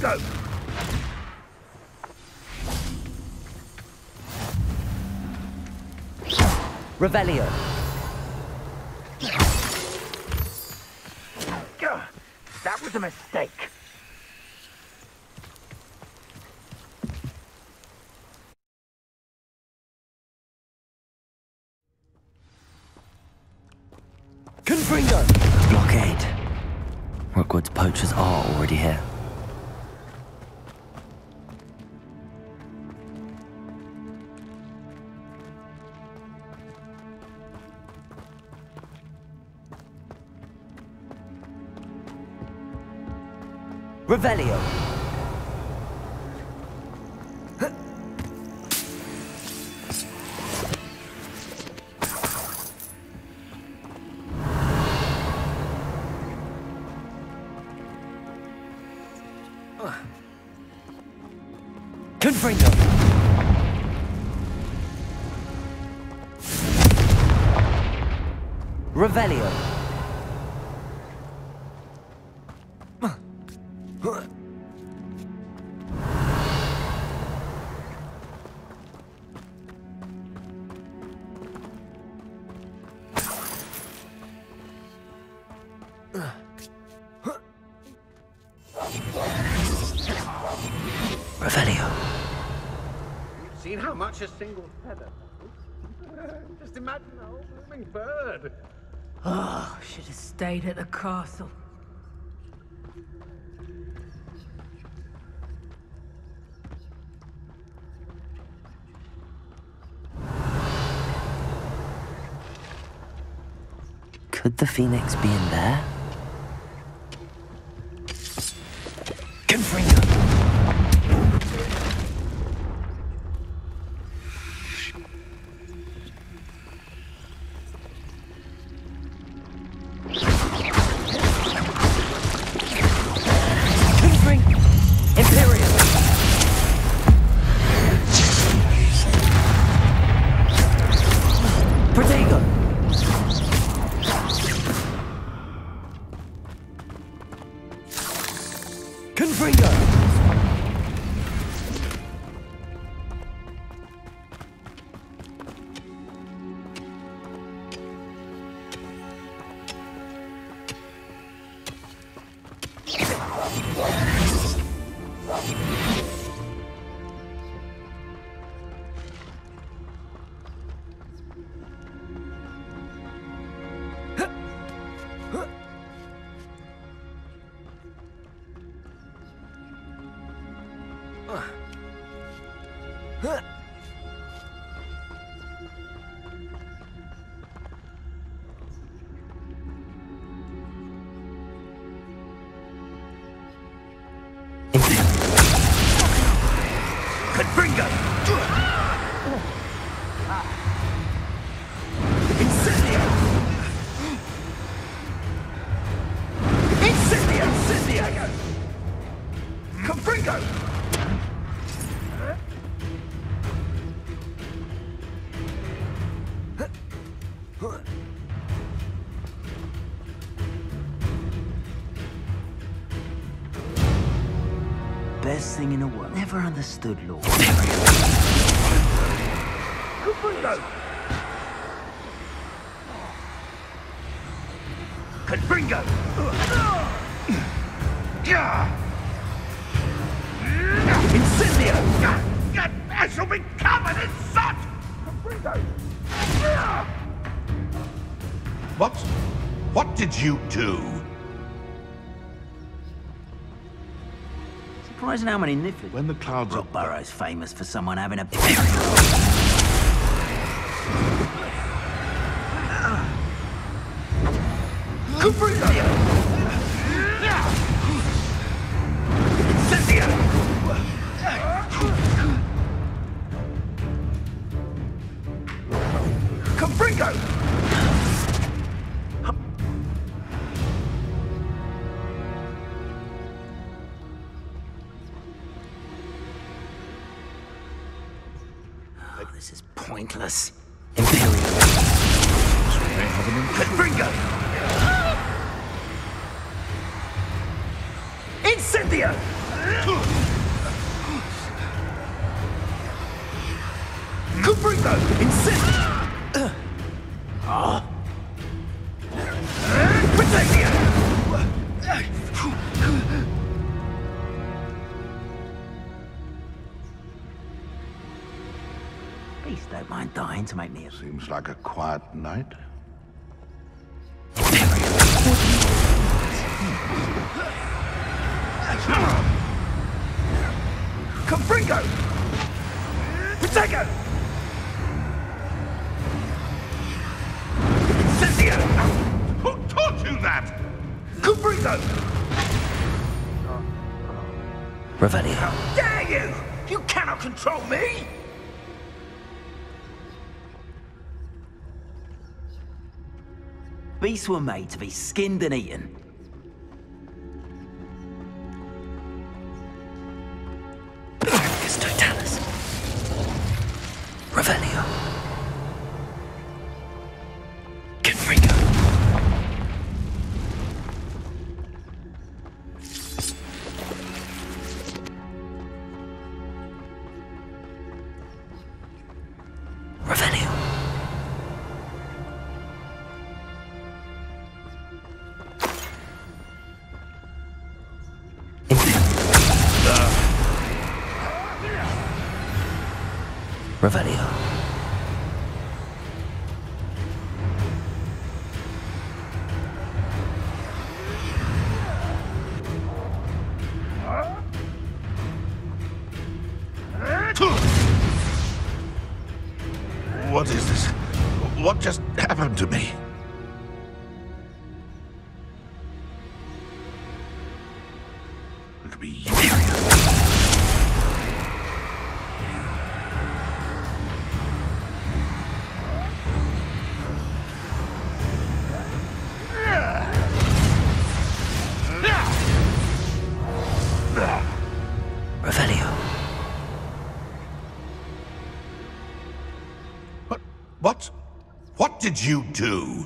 Confringo! Revelio. That was a mistake. Confringo! Blockade. Rookwood's poachers are already here. Revelio. Confringo. Revelio. Revelio. You've seen how much a single feather does? Just imagine a whole blooming bird. Oh, should have stayed at the castle. Could the Phoenix be in there? Confringo. Imperial. Protego. Confringo. Confringo. Incendio. Incendio. Confringo. Best thing in the world. Never understood, Lord. Confringo. Confringo. Incendio. I shall be covered in soot. Confringo. What did you do? Surprising how many Nifford. When the clouds are Rookborough's famous for someone having a Confringo. Incendio. Confringo. Oh, this is pointless. Confringo. Incendio. Confringo! Incendio! Protectio! Beast don't mind dying to make me a... Seems like a quiet night. Confringo! Protego! Incendio! Who taught you that? Confringo! Revelio. How dare you! You cannot control me! Beasts were made to be skinned and eaten. Arcus Totalis. Revelio. Confringo. Revelio. Revelio. What is this? What just happened to me? It could be you. Revelio. What did you do?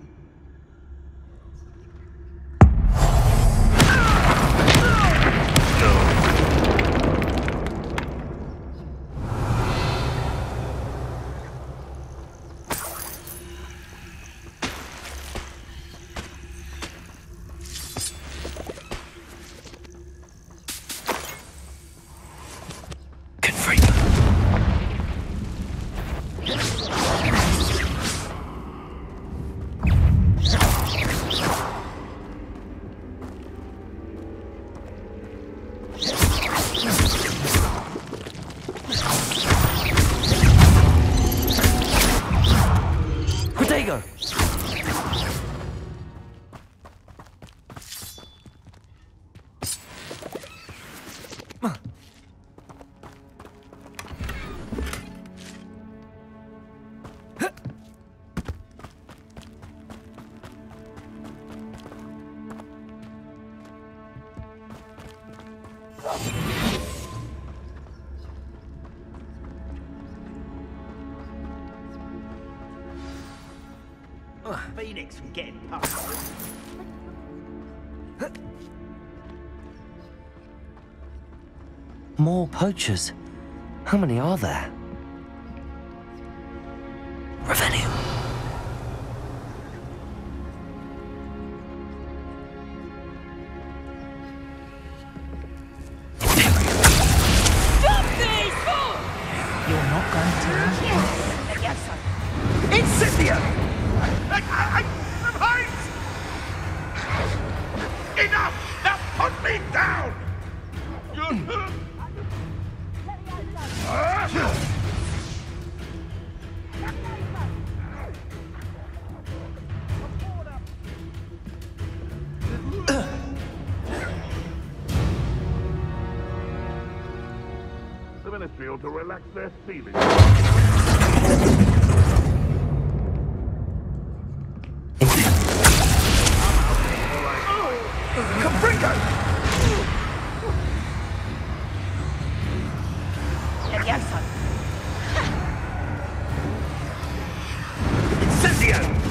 Protego! Phoenix from getting past. More poachers. How many are there? Revelio. You're not going to. Incendio! Enough! Now put me down! The Ministry ought to relax their feelings. Confringo! Incendio!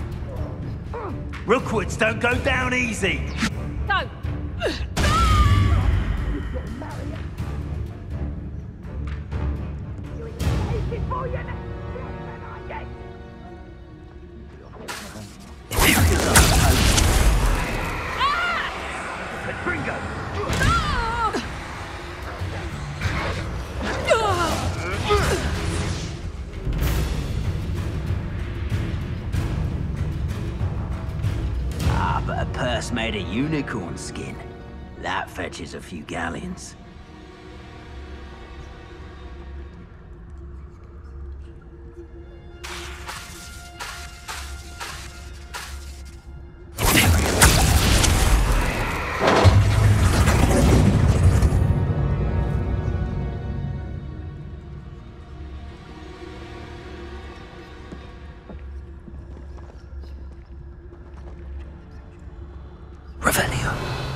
Rookwoods don't go down easy. Go! before you know. Yes. Gringo! Ah, but a purse made of unicorn skin. That fetches a few galleons. Revelio.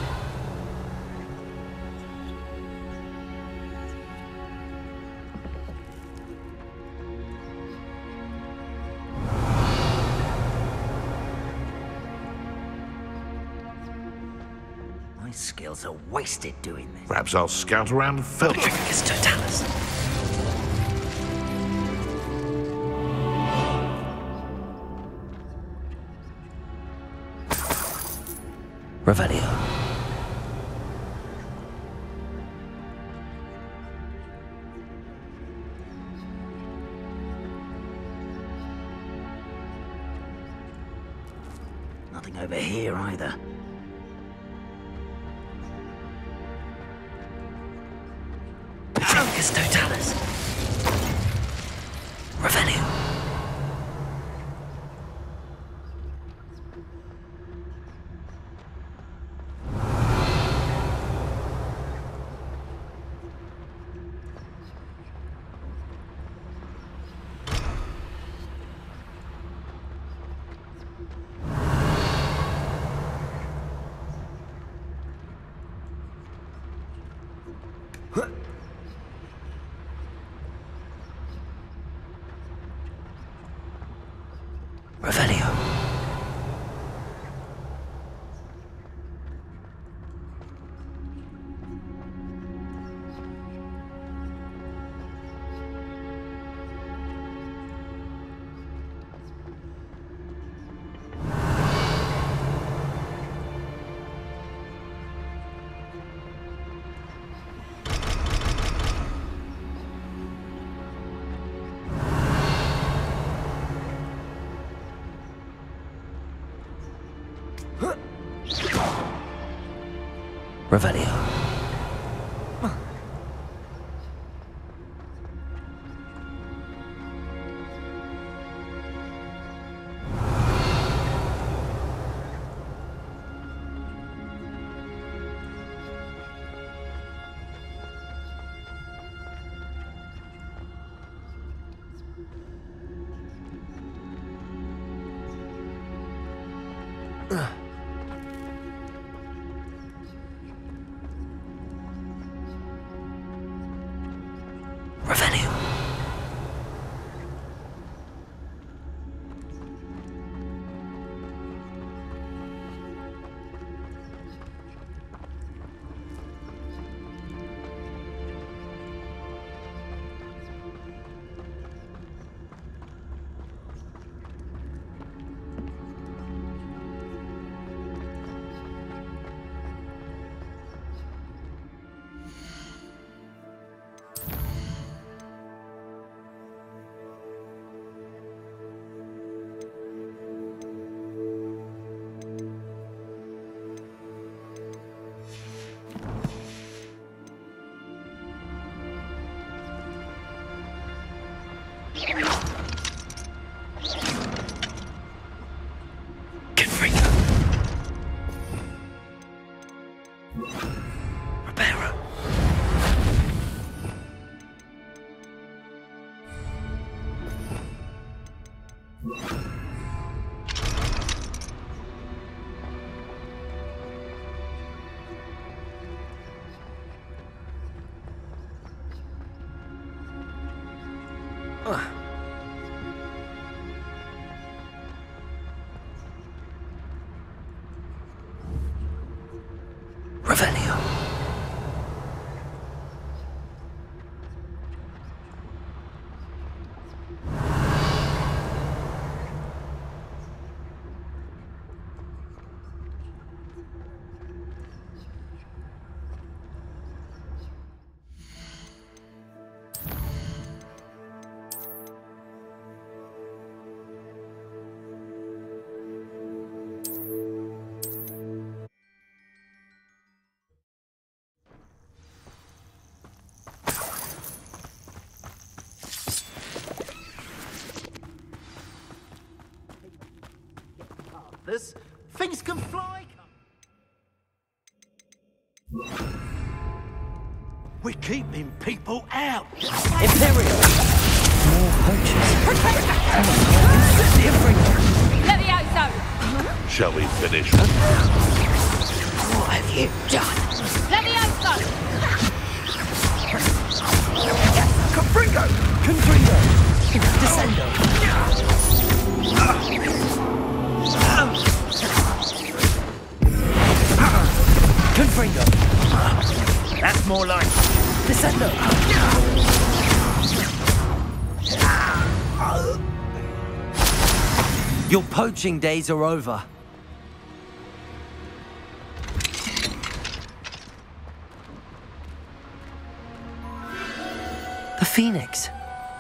My skills are wasted doing this. Perhaps I'll scout around Felton. Tricus Totalis. Revelio. Nothing over here either. Tricus Totalis. Revelio. Revelio. Revelio. Revelio. Confringo. Reparo. Revelio. Masters. Things can fly. We're keeping people out. Imperial! More poachers. Let me out, Zone! Shall we finish? What have you done? Let me out, Zone! Confringo! Confringo! Descendo! Confringo! That's more like Descendo! Your poaching days are over. The Phoenix.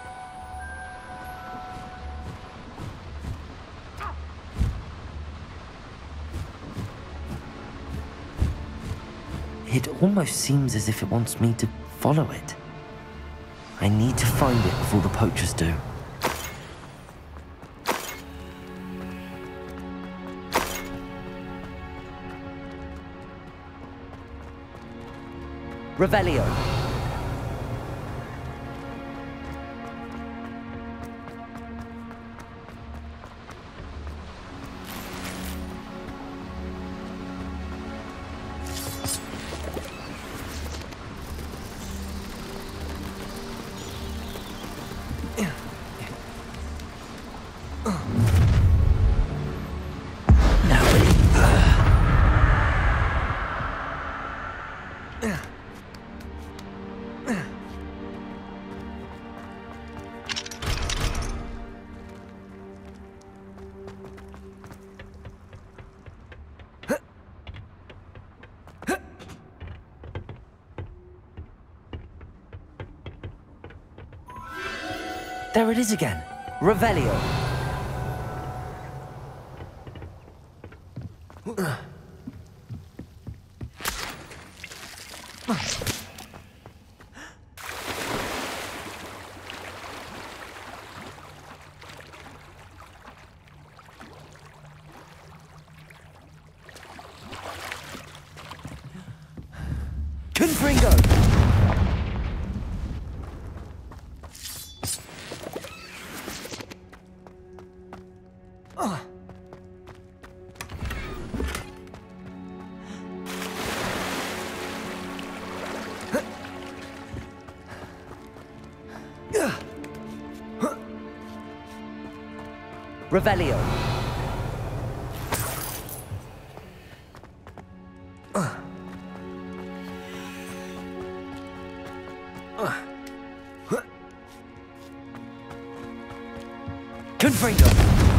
It almost seems as if it wants me to follow it. I need to find it before the poachers do. Revelio. There it is again. Revelio. Confringo! Revelio. Confringo.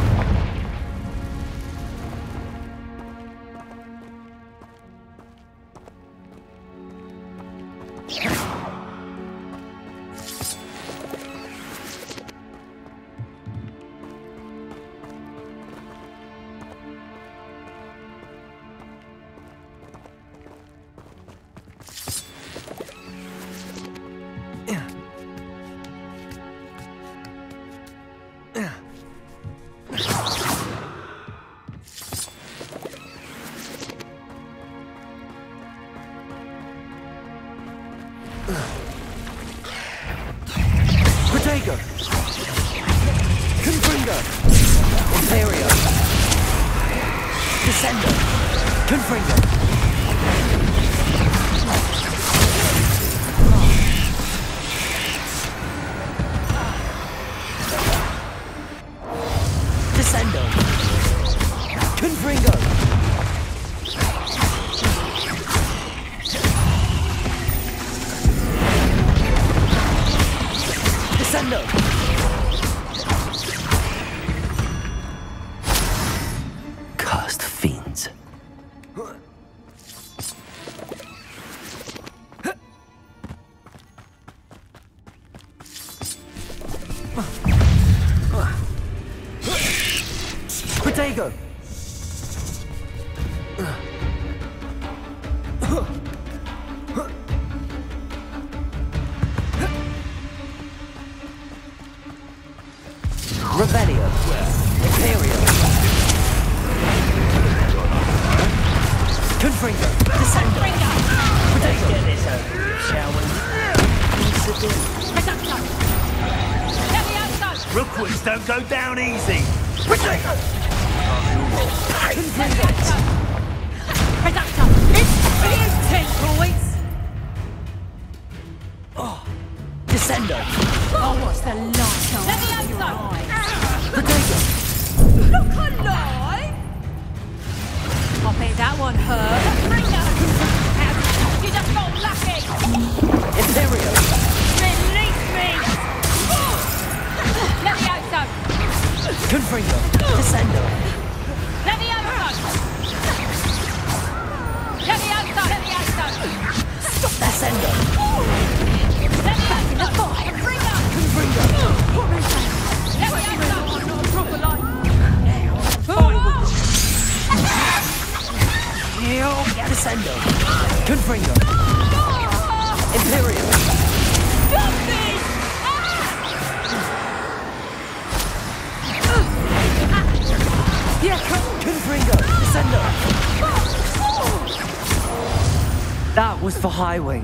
Protego! Confringo! Imperio! Descendo! Confringo! Descendo! Confringo! Descendo! Cursed fiends. Protego! Revelio. Imperio. Confringo! Descendo! Let's get this over with, shall we? Rookwoods don't go down easy. Confringo! Oh, Descendo! Oh, what's the last time? Let me outside! Protego! Look alive! I bet that one hurt. You just got lucky! Imperio! Release me! Let me outside! Confringo! Descendo! Let me outside! Let me outside! Let me outside! Stop Descendo! Let me out in the fire! Bring up! Confringo! Let me outside! Not a proper line! Descendo! Confringo! Imperio! Stop this! Yeah, Confringo! Descendo! That was for Highwing.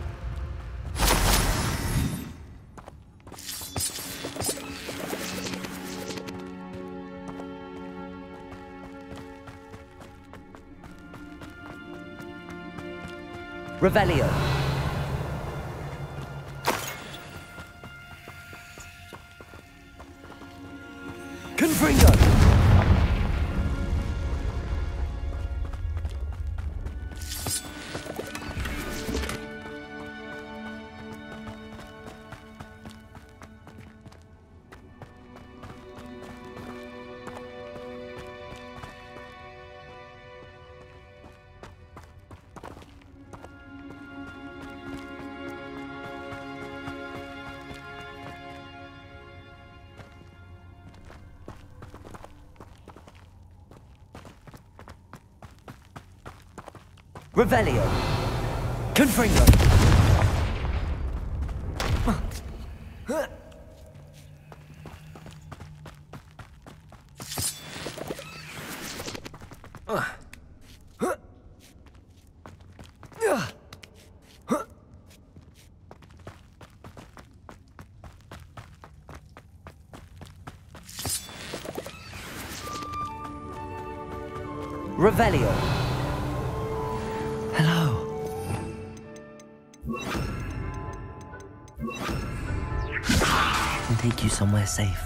Revelio. Confringo. Revelio. Confringo. Revelio. Hello. I can take you somewhere safe.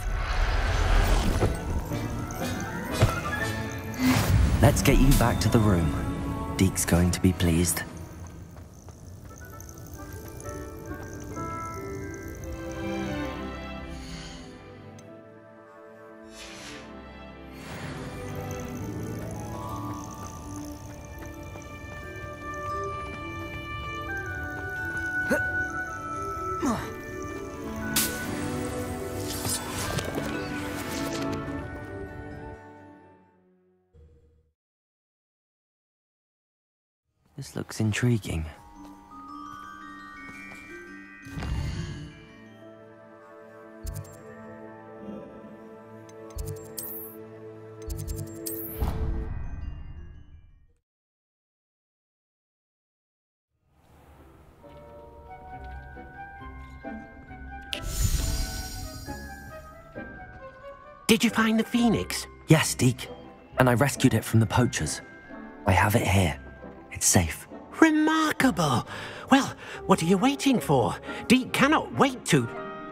Let's get you back to the room. Deke's going to be pleased. This looks intriguing. Did you find the Phoenix? Yes, Deke. And I rescued it from the poachers. I have it here. It's safe. Remarkable! Well, what are you waiting for? Deke cannot wait to...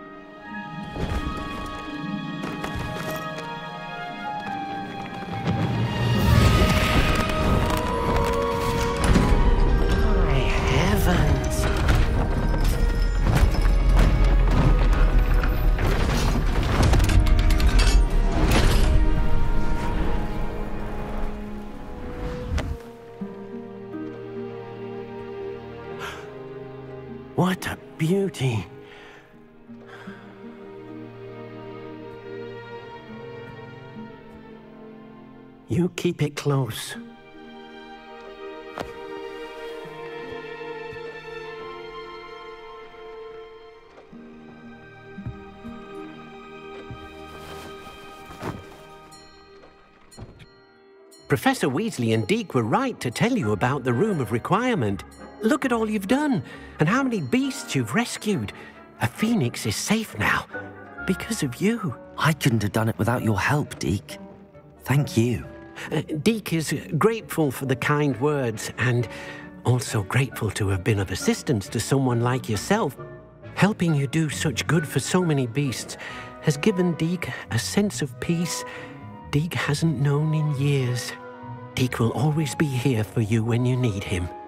My heavens! What a beauty. You keep it close. Professor Weasley and Deke were right to tell you about the Room of Requirement. Look at all you've done, and how many beasts you've rescued. A phoenix is safe now, because of you. I couldn't have done it without your help, Deke. Thank you. Deke is grateful for the kind words, and also grateful to have been of assistance to someone like yourself. Helping you do such good for so many beasts has given Deke a sense of peace Deke hasn't known in years. Deke will always be here for you when you need him.